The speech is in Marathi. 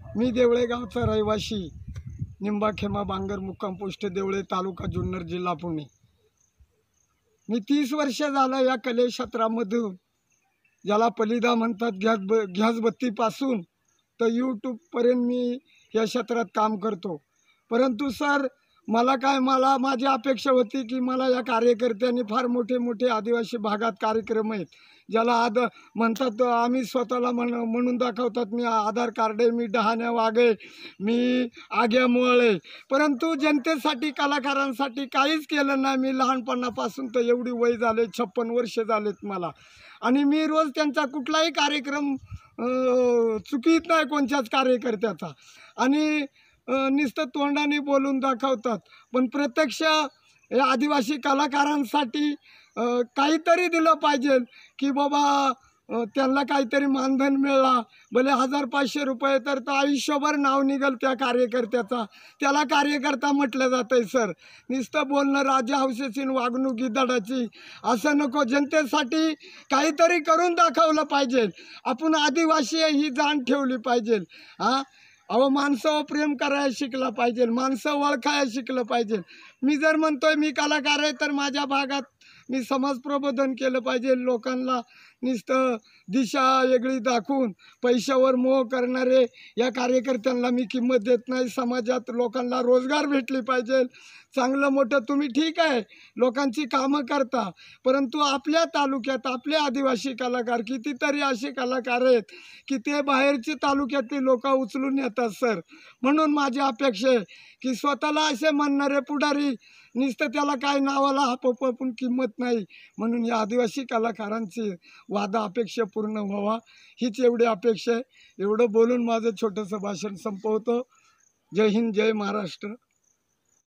मी देवळे गावचा रहिवासी, निंबाखेमा बांगर, मुक्काम पोस्ट देवळे, तालुका जुन्नर, जिल्हा पुणे। मी 30 वर्ष झालं या कले क्षेत्रामधून, ज्याला पलिदा म्हणतात, गॅसबत्तीपासून तर यूट्यूबपर्यंत मी या क्षेत्रात काम करतो। परंतु सर, मला माझी अपेक्षा होती की मला या कार्यकर्त्यांनी फार मोठे मोठे आदिवासी भागात कार्यक्रम आहेत, ज्याला म्हणतात, आम्ही स्वतःला म्हणून दाखवतात, मी आधार कार्ड आहे, मी डहाण्या वाघ आहे, मी आग्या मोळ आहे, परंतु जनतेसाठी, कलाकारांसाठी काहीच केलं नाही। मी लहानपणापासून तर एवढी वय झाले, 56 वर्ष झालेत मला, आणि मी रोज त्यांचा कुठलाही कार्यक्रम चुकीत नाही कोणत्याच कार्यकर्त्याचा, आणि नुसतं तोंडाने बोलून दाखवतात, पण प्रत्यक्ष आदिवासी कलाकारांसाठी काहीतरी दिलं पाहिजे की बाबा त्यांना काहीतरी मानधन मिळाला, भले 1000-500 रुपये, तर तो आयुष्यभर नाव निघेल त्या कार्यकर्त्याचा, त्याला कार्यकर्ता म्हटलं जातंय। सर, नुसतं बोलणं, राजा हौसेची वागणूक गिधाडाची, असं नको, जनतेसाठी काहीतरी करून दाखवलं पाहिजे। आपण आदिवासी ही जाण ठेवली पाहिजे। अहो, माणसावर प्रेम करायला शिकलं पाहिजे, माणसं ओळखायला शिकलं पाहिजे। मी जर म्हणतोय मी कलाकार आहे, तर माझ्या भागात मी समाज प्रबोधन केलं पाहिजे। लोकांना नुसतं दिशा वेगळी दाखवून पैशावर मोह करणारे या कार्यकर्त्यांना मी किंमत देत नाही। समाजात लोकांना रोजगार भेटली पाहिजे, चांगलं मोठं, तुम्ही ठीक आहे लोकांची कामं करता, परंतु आपल्या तालुक्यात आपले आदिवासी कलाकार कितीतरी असे कलाकार आहेत की ते बाहेरची तालुक्यातली लोक उचलून येतात। सर, म्हणून माझी अपेक्षा आहे की स्वतःला असे म्हणणारे पुढारी, नुसतं त्याला काय नावाला पण किंमत नाही, म्हणून या आदिवासी कलाकारांची वादा अपेक्षा पूर्ण व्हावा, हीच एवढी अपेक्षा आहे। एवढं बोलून माझं छोटंसं भाषण संपवतो। जय हिंद, जय महाराष्ट्र।